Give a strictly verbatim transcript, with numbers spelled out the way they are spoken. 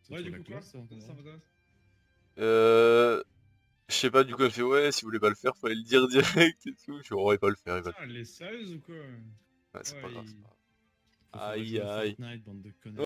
Ouais, du coup, quoi ça m'intéresse. Euh... Je sais pas, du coup elle fait ouais, si vous voulez pas le faire, fallait le dire direct et tout. Je fais on va pas le faire, il va le Putain, elle est sérieuse ou quoi? Ouais, c'est pas grave, c'est pas grave. Faut falloir Aïe jouer à aïe. Fortnite, bande de connards.